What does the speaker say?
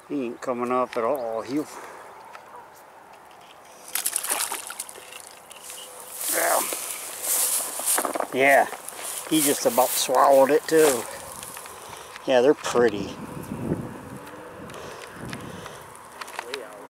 He ain't coming up at all. Yeah, he just about swallowed it too. Yeah, they're pretty.